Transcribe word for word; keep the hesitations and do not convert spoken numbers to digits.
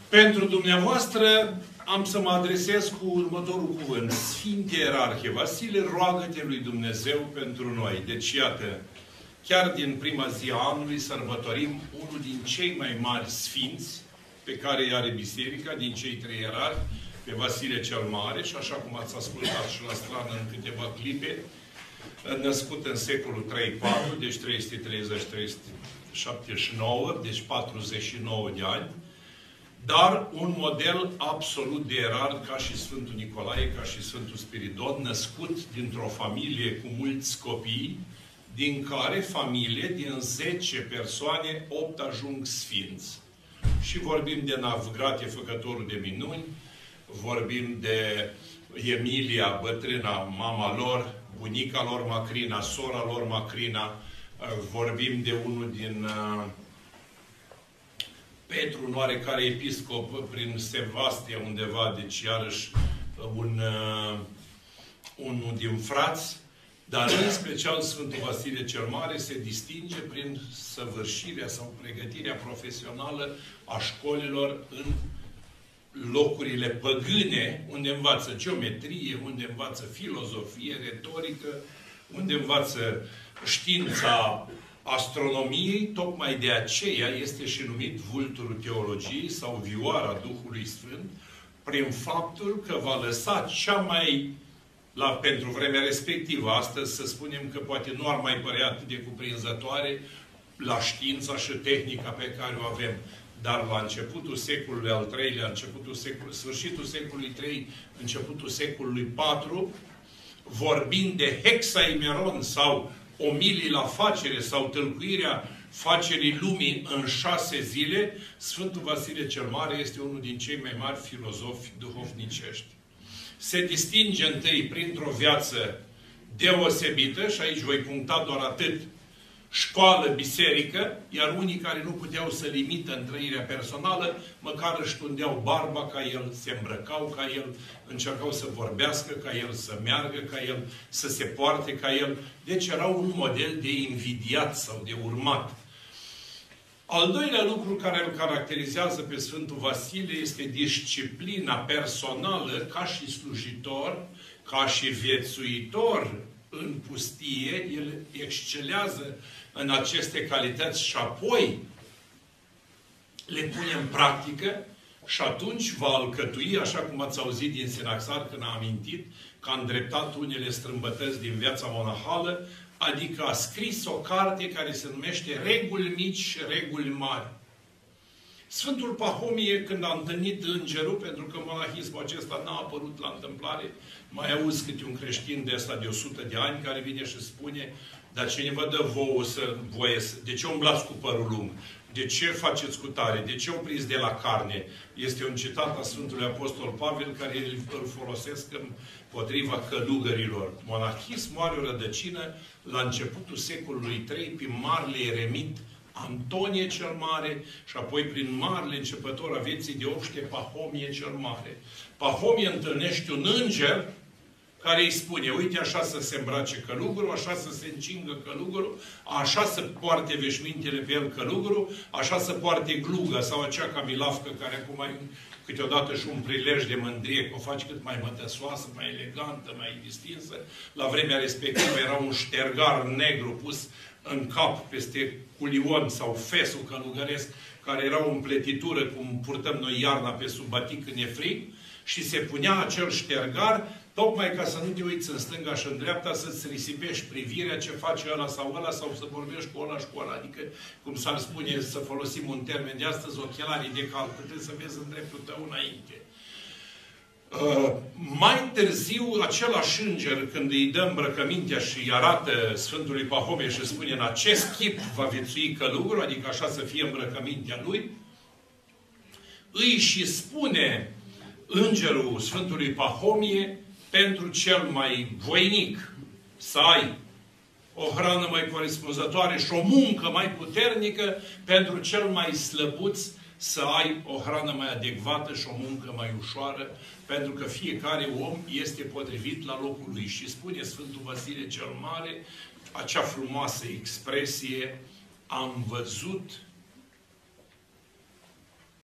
Pentru dumneavoastră am să mă adresez cu următorul cuvânt. Sfinte Ierarhie Vasile, roagă-te lui Dumnezeu pentru noi. Deci, iată, chiar din prima zi a anului sărbătorim unul din cei mai mari sfinți pe care îi are Biserica, din cei trei ierarhi, pe Vasile cel Mare, și așa cum ați ascultat și la strană în câteva clipe, născut în secolul trei patru, deci trei sute treizeci - trei sute șaptezeci și nouă, deci patruzeci și nouă de ani, dar un model absolut de ierarh, ca și Sfântul Nicolae, ca și Sfântul Spiridon, născut dintr-o familie cu mulți copii, din care familie, din zece persoane, opt ajung sfinți. Și vorbim de Navgrate, făcătorul de minuni, vorbim de Emilia, bătrâna, mama lor, bunica lor Macrina, sora lor Macrina, vorbim de unul din uh, Petru, un oarecare episcop prin Sevastia undeva, deci iarăși un, uh, unul din frați, dar în special Sfântul Vasile cel Mare se distinge prin săvârșirea sau pregătirea profesională a școlilor în locurile păgâne, unde învață geometrie, unde învață filozofie, retorică, unde învață știința astronomiei. Tocmai de aceea este și numit vulturul teologiei sau vioara Duhului Sfânt, prin faptul că va lăsa cea mai, la, pentru vremea respectivă, astăzi să spunem că poate nu ar mai părea atât de cuprinzătoare, la știința și tehnica pe care o avem. Dar la începutul secolului al treilea, începutul secol, sfârșitul secolului trei, începutul secolului patru, vorbind de hexaimeron sau omilii la facere sau tâlcuirea facerii lumii în șase zile, Sfântul Vasile cel Mare este unul din cei mai mari filozofi duhovnicești. Se distinge întâi printr-o viață deosebită, și aici voi puncta doar atât: școală, biserică, iar unii care nu puteau să limită în trăirea personală, măcar își tundeau barba ca el, se îmbrăcau ca el, încercau să vorbească ca el, să meargă ca el, să se poarte ca el. Deci erau un model de invidiat sau de urmat. Al doilea lucru care îl caracterizează pe Sfântul Vasile este disciplina personală ca și slujitor, ca și viețuitor în pustie. El excelează în aceste calități și apoi le pune în practică și atunci va alcătui, așa cum ați auzit din Sinaxar când a amintit, că a îndreptat unele strâmbătăți din viața monahală, adică a scris o carte care se numește Reguli mici și reguli mari. Sfântul Pahomie, când a întâlnit îngerul, pentru că monahismul acesta n-a apărut la întâmplare, mai auzi câte un creștin de ăsta de o sută de ani care vine și spune: dar cine vă dă vouă să voie să... De ce umblați cu părul lung? De ce faceți cu tare? De ce opriți de la carne? Este un citat a Sfântului Apostol Pavel care îl folosesc împotriva călugărilor. Monahismul are o rădăcină la începutul secolului trei prin marele eremit Antonie cel Mare și apoi prin marele începător a vieții de obște Pahomie cel Mare. Pahomie întâlnește un înger care îi spune: uite, așa să se îmbrace călugărul, așa să se încingă călugărul, așa să poarte veșmintele pe el călugărul, așa să poarte gluga sau acea camilafcă care acum ai câteodată și un prilej de mândrie, că o faci cât mai mătăsoasă, mai elegantă, mai distinsă. La vremea respectivă era un ștergar negru pus în cap peste culion sau fesul călugăresc, care era o împletitură cum purtăm noi iarna pe sub batic când e frig, și se punea acel ștergar tocmai ca să nu te uiți în stânga și în dreapta, să-ți risipești privirea ce face ăla sau ăla, sau să vorbești cu ăla și cu ăla. Adică, cum s-ar spune, să folosim un termen de astăzi, ochelarii de cal, puteți să vezi în dreptul tău înainte. Uh, mai târziu, același înger, când îi dă îmbrăcămintea și îi arată Sfântului Pahomie și spune: în acest chip va viețui călugărul, adică așa să fie îmbrăcămintea lui, îi și spune îngerul Sfântului Pahomie: pentru cel mai voinic să ai o hrană mai corespunzătoare și o muncă mai puternică, pentru cel mai slăbuț să ai o hrană mai adecvată și o muncă mai ușoară, pentru că fiecare om este potrivit la locul lui. Și spune Sfântul Vasile cel Mare acea frumoasă expresie: am văzut